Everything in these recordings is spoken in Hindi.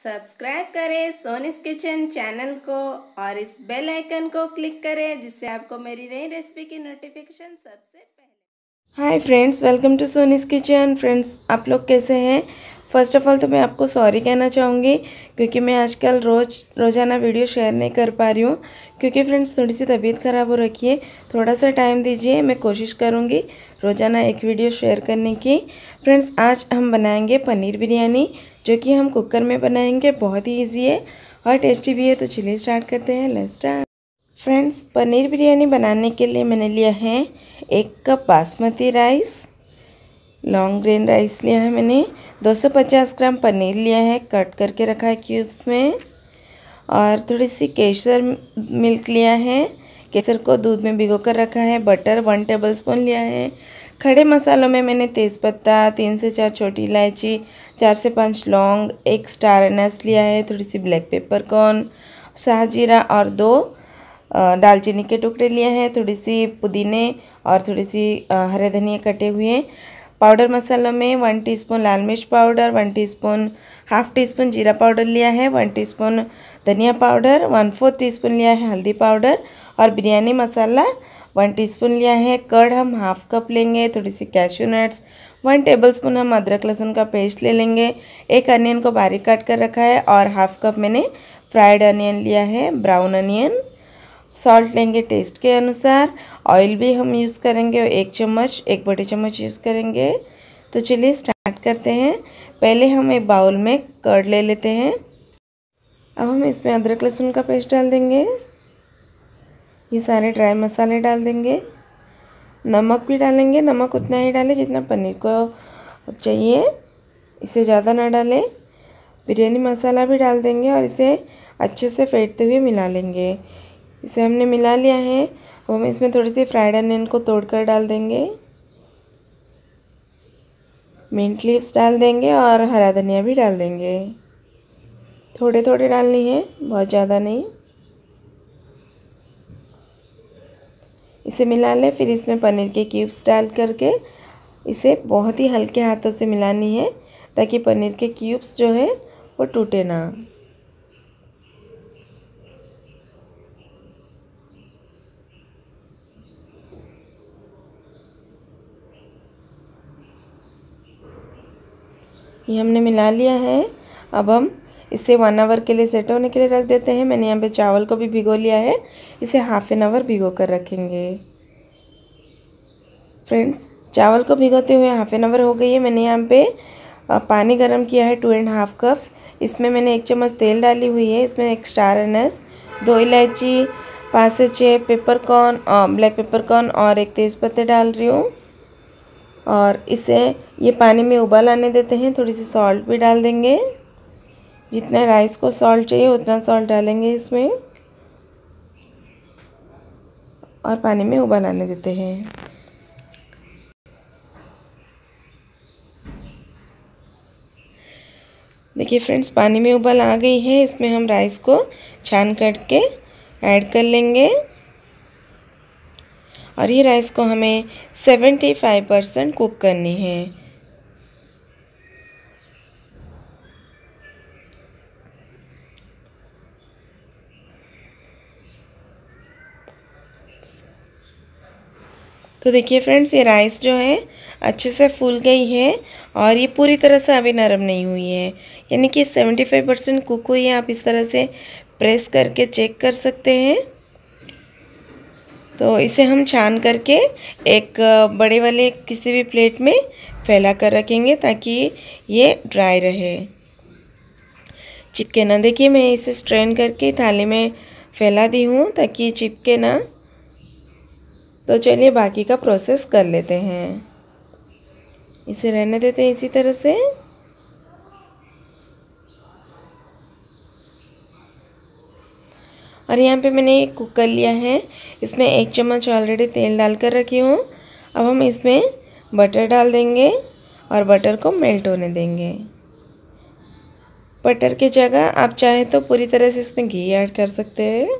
सब्सक्राइब करें सोनिस किचन चैनल को और इस बेल आइकन को क्लिक करें जिससे आपको मेरी नई रेसिपी की नोटिफिकेशन सबसे पहले। Hi friends, welcome to Soni's kitchen. Friends, आप लोग कैसे हैं? फ़र्स्ट ऑफ़ ऑल तो मैं आपको सॉरी कहना चाहूँगी क्योंकि मैं आजकल रोज़ाना वीडियो शेयर नहीं कर पा रही हूँ क्योंकि फ्रेंड्स थोड़ी सी तबीयत ख़राब हो रखी है। थोड़ा सा टाइम दीजिए, मैं कोशिश करूँगी रोज़ाना एक वीडियो शेयर करने की। फ्रेंड्स, आज हम बनाएंगे पनीर बिरयानी जो कि हम कुकर में बनाएंगे। बहुत ही ईजी है और टेस्टी भी है। तो चलिए स्टार्ट करते हैं। Let's start. Friends, paneer biryani बनाने के लिए मैंने लिया है 1 cup basmati rice, long grain rice लिया है मैंने। 250 ग्राम पनीर लिया है, कट करके रखा है क्यूब्स में। और थोड़ी सी केसर मिल्क लिया है, केसर को दूध में भिगो कर रखा है। बटर 1 टेबलस्पून लिया है। खड़े मसालों में मैंने तेज़पत्ता, 3 से 4 छोटी इलायची, 4 से 5 लौंग, 1 स्टार अनास लिया है, थोड़ी सी ब्लैक पेपर कॉर्न, शाहजीरा और 2 दालचीनी के टुकड़े लिए हैं, थोड़ी सी पुदीने और थोड़ी सी हरे धनिया कटे हुए। पाउडर मसालों में 1 टीस्पून लाल मिर्च powder, 1 teaspoon half teaspoon powder लिया है, 1 टीस्पून धनिया पाउडर, 1/4 टीस्पून लिया है हल्दी पाउडर और बिरयानी मसाला 1 टीस्पून लिया है। कर्ड हम हाफ़ कप लेंगे, थोड़ी सी कैश्यू नट्स, 1 टेबलस्पून हम अदरक लहसुन का पेस्ट ले लेंगे। 1 अनियन को बारीक काट कर रखा है और हाफ़ कप मैंने फ्राइड अनियन लिया है, ब्राउन अनियन। सॉल्ट लेंगे टेस्ट के अनुसार। ऑयल भी हम यूज़ करेंगे 1 चम्मच, 1 बड़े चम्मच यूज़ करेंगे। तो चलिए स्टार्ट करते हैं। पहले हम एक बाउल में कर्ड ले लेते हैं। अब हम इसमें अदरक लहसुन का पेस्ट डाल देंगे, ये सारे ड्राई मसाले डाल देंगे। नमक भी डालेंगे, नमक उतना ही डालें जितना पनीर को चाहिए, इससे ज़्यादा ना डालें। बिरयानी मसाला भी डाल देंगे और इसे अच्छे से फेंटते हुए मिला लेंगे। इसे हमने मिला लिया है। अब हम इसमें थोड़ी सी फ्राइड अनियन को तोड़कर डाल देंगे, मिंट लीव्स डाल देंगे और हरा धनिया भी डाल देंगे। थोड़े थोड़े डालनी है, बहुत ज़्यादा नहीं। इसे मिला लें। फिर इसमें पनीर के क्यूब्स डाल करके इसे बहुत ही हल्के हाथों से मिलानी है ताकि पनीर के क्यूब्स जो है वो टूटे ना। ये हमने मिला लिया है। अब हम इसे 1 आवर के लिए सेट होने के लिए रख देते हैं। मैंने यहाँ पे चावल को भी भिगो लिया है, इसे ½ एन आवर भिगो कर रखेंगे। फ्रेंड्स, चावल को भिगोते हुए ½ एन आवर हो गई है। मैंने यहाँ पे पानी गर्म किया है 2.5 कप्स। इसमें मैंने 1 चम्मच तेल डाली हुई है। इसमें 1 स्टार अनस, 2 इलायची, 5 से 6 पेपरकॉर्न, ब्लैक पेपरकॉर्न और 1 तेज़पत्ते डाल रही हूँ। और इसे ये पानी में उबाल आने देते हैं। थोड़ी सी सॉल्ट भी डाल देंगे, जितना राइस को सॉल्ट चाहिए उतना सॉल्ट डालेंगे इसमें और पानी में उबाल आने देते हैं। देखिए फ्रेंड्स, पानी में उबाल आ गई है। इसमें हम राइस को छान करके ऐड कर लेंगे और ये राइस को हमें 75% कुक करनी है। तो देखिए फ्रेंड्स, ये राइस जो है अच्छे से फूल गई है और ये पूरी तरह से अभी नरम नहीं हुई है, यानी कि 75% कुक हुई है। आप इस तरह से प्रेस करके चेक कर सकते हैं। तो इसे हम छान करके एक बड़े वाले किसी भी प्लेट में फैला कर रखेंगे ताकि ये ड्राई रहे, चिपके ना। देखिए, मैं इसे स्ट्रेन करके थाली में फैला दी हूँ ताकि चिपके ना। तो चलिए बाकी का प्रोसेस कर लेते हैं। इसे रहने देते हैं इसी तरह से। और यहाँ पे मैंने एक कुकर लिया है, इसमें 1 चम्मच ऑलरेडी तेल डाल कर रखी हूँ। अब हम इसमें बटर डाल देंगे और बटर को मेल्ट होने देंगे। बटर की जगह आप चाहे तो पूरी तरह से इसमें घी ऐड कर सकते हैं।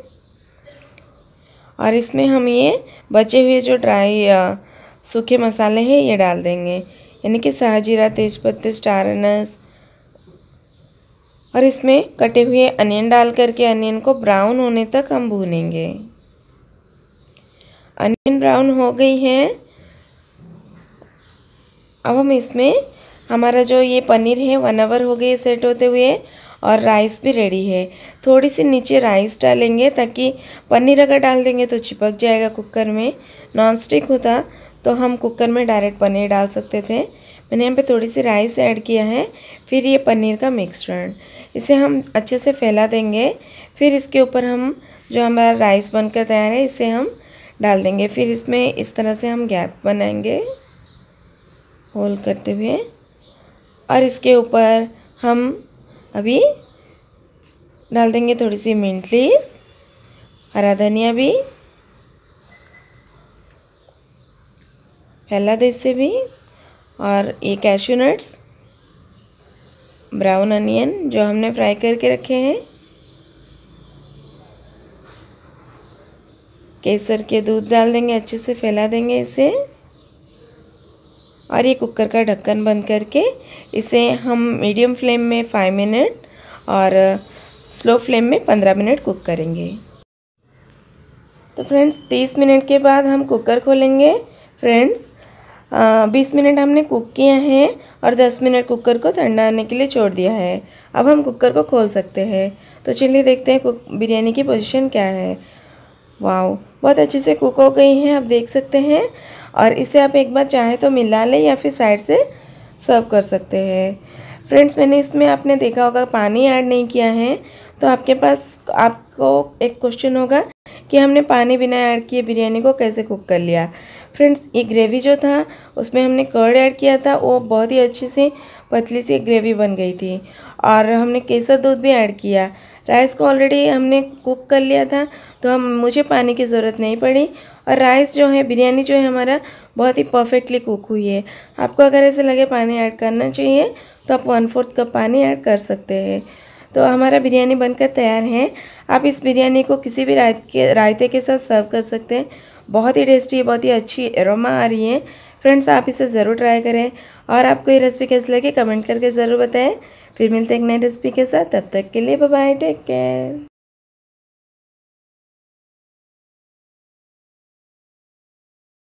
और इसमें हम ये बचे हुए जो ड्राई सूखे मसाले हैं ये डाल देंगे, यानी कि शाहजीरा, तेज़पत्ते, स्टार अनस और इसमें कटे हुए अनियन डाल करके अनियन को ब्राउन होने तक हम भूनेंगे। अनियन ब्राउन हो गई है। अब हम इसमें हमारा जो ये पनीर है 1 आवर हो गए सेट होते हुए, और राइस भी रेडी है। थोड़ी सी नीचे राइस डालेंगे ताकि पनीर अगर डाल देंगे तो चिपक जाएगा कुकर में। नॉन स्टिक होता तो हम कुकर में डायरेक्ट पनीर डाल सकते थे। मैंने यहाँ पे थोड़ी सी राइस ऐड किया है। फिर ये पनीर का मिक्सचर, इसे हम अच्छे से फैला देंगे। फिर इसके ऊपर हम जो हमारा राइस बनकर तैयार है इसे हम डाल देंगे। फिर इसमें इस तरह से हम गैप बनाएंगे होल करते हुए, और इसके ऊपर हम अभी डाल देंगे थोड़ी सी मिंट लीव्स, हरा धनिया भी फैला दे इसे भी, और ये कैश्यू नट्स, ब्राउन अनियन जो हमने फ्राई करके रखे हैं, केसर के दूध डाल देंगे, अच्छे से फैला देंगे इसे, और ये कुकर का ढक्कन बंद करके इसे हम मीडियम फ्लेम में 5 मिनट और स्लो फ्लेम में 15 मिनट कुक करेंगे। तो फ्रेंड्स 30 मिनट के बाद हम कुकर खोलेंगे। फ्रेंड्स 20 मिनट हमने कुक किया है और 10 मिनट कुकर को ठंडा होने के लिए छोड़ दिया है। अब हम कुकर को खोल सकते हैं। तो चलिए देखते हैं बिरयानी की पोजीशन क्या है। वाओ, बहुत अच्छे से कुक हो गई हैं, आप देख सकते हैं। और इसे आप एक बार चाहे तो मिला लें या फिर साइड से सर्व कर सकते हैं। फ्रेंड्स मैंने इसमें आपने देखा होगा पानी ऐड नहीं किया है, तो आपको एक क्वेश्चन होगा कि हमने पानी बिना ऐड किए बिरयानी को कैसे कुक कर लिया। फ्रेंड्स ये ग्रेवी जो था उसमें हमने कर्ड ऐड किया था, वो बहुत ही अच्छी सी पतली सी ग्रेवी बन गई थी। और हमने केसर दूध भी ऐड किया। राइस को ऑलरेडी हमने कुक कर लिया था, तो मुझे पानी की ज़रूरत नहीं पड़ी। और राइस जो है, बिरयानी जो है हमारा बहुत ही परफेक्टली कुक हुई है। आपको अगर ऐसे लगे पानी ऐड करना चाहिए तो आप 1/4 कप पानी ऐड कर सकते हैं। तो हमारा बिरयानी बनकर तैयार है। आप इस बिरयानी को किसी भी रायते के साथ सर्व कर सकते हैं। बहुत ही टेस्टी, बहुत ही अच्छी एरोमा आ रही है। फ्रेंड्स आप इसे ज़रूर ट्राई करें, और आपको ये रेसिपी कैसी लगी कमेंट करके ज़रूर बताएं। फिर मिलते हैं एक नई रेसिपी के साथ, तब तक के लिए बाय बाय, टेक केयर।